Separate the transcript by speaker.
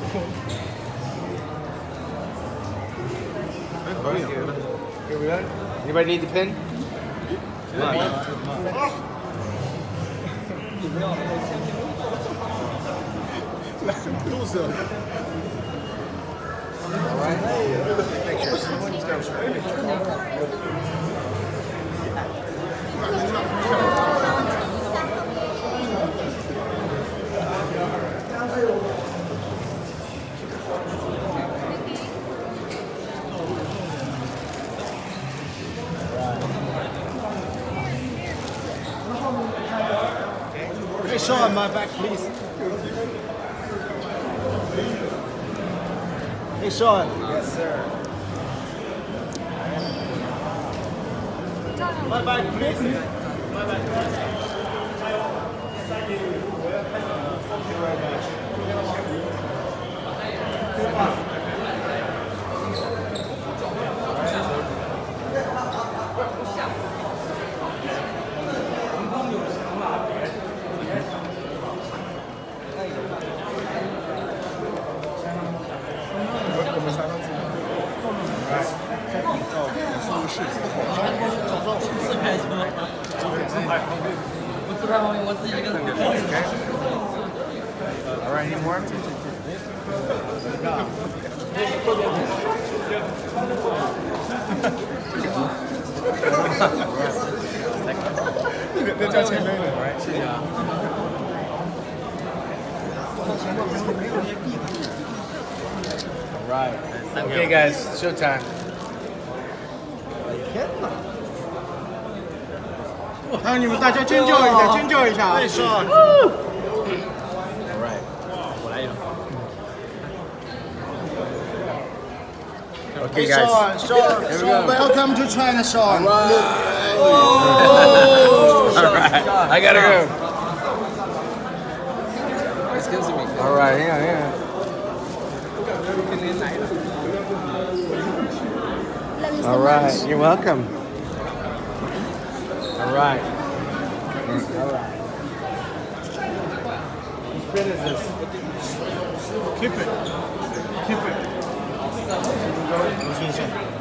Speaker 1: Here we are. Anybody need the pin?
Speaker 2: Hey, Sean, my back, please. Hey, Sean.
Speaker 1: Yes, sir.
Speaker 2: My back, please. My back, please. Thank you very much.
Speaker 1: All right, any more? All right. Okay, guys, showtime.
Speaker 2: 让你们大家尖叫一下，尖叫一下。Hey, Sean.
Speaker 1: All right. Okay, guys.
Speaker 2: Sean, welcome to China, Sean.
Speaker 1: All right. I gotta go. All right, yeah. All right, you're welcome. All right. All right. Whose pen is this?
Speaker 2: Keep it. Keep it.